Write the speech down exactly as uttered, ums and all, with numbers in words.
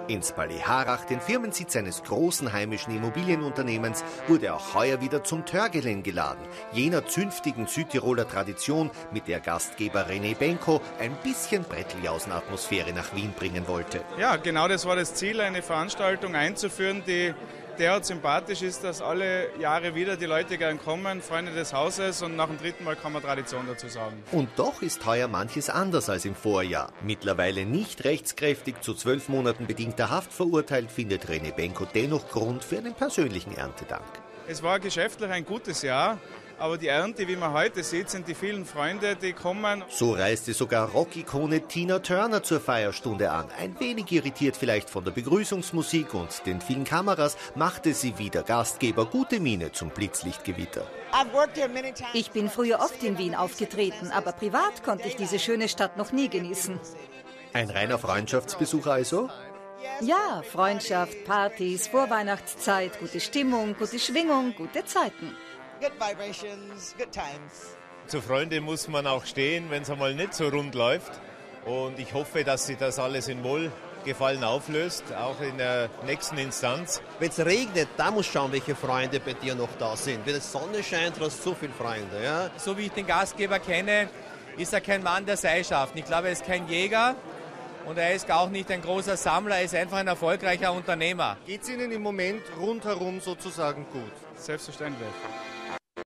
Ins Palais Harrach, den Firmensitz eines großen heimischen Immobilienunternehmens, wurde auch heuer wieder zum Törgelen geladen, jener zünftigen Südtiroler Tradition, mit der Gastgeber René Benko ein bisschen Bretteljausen-Atmosphäre nach Wien bringen wollte. Ja, genau das war das Ziel, eine Veranstaltung einzuführen, die derart sympathisch ist, dass alle Jahre wieder die Leute gern kommen, Freunde des Hauses, und nach dem dritten Mal kann man Tradition dazu sagen. Und doch ist heuer manches anders als im Vorjahr. Mittlerweile nicht rechtskräftig, zu zwölf Monaten bedingter Haft verurteilt, findet René Benko dennoch Grund für einen persönlichen Erntedank. Es war geschäftlich ein gutes Jahr, aber die Ernte, wie man heute sieht, sind die vielen Freunde, die kommen. So reiste sogar Rock-Ikone Tina Turner zur Feierstunde an. Ein wenig irritiert vielleicht von der Begrüßungsmusik und den vielen Kameras, machte sie wieder Gastgeber gute Miene zum Blitzlichtgewitter. Ich bin früher oft in Wien aufgetreten, aber privat konnte ich diese schöne Stadt noch nie genießen. Ein reiner Freundschaftsbesuch also? Ja, Freundschaft, Partys, Vorweihnachtszeit, gute Stimmung, gute Schwingung, gute Zeiten. Good vibrations, good times. Zu Freunden muss man auch stehen, wenn es einmal nicht so rund läuft. Und ich hoffe, dass sich das alles in Wohlgefallen auflöst, auch in der nächsten Instanz. Wenn es regnet, da musst du schauen, welche Freunde bei dir noch da sind. Wenn die Sonne scheint, hast du so viele Freunde. Ja? So wie ich den Gastgeber kenne, ist er kein Mann der Seilschaften. Ich glaube, er ist kein Jäger. Und er ist auch nicht ein großer Sammler, er ist einfach ein erfolgreicher Unternehmer. Geht es Ihnen im Moment rundherum sozusagen gut? Selbstverständlich.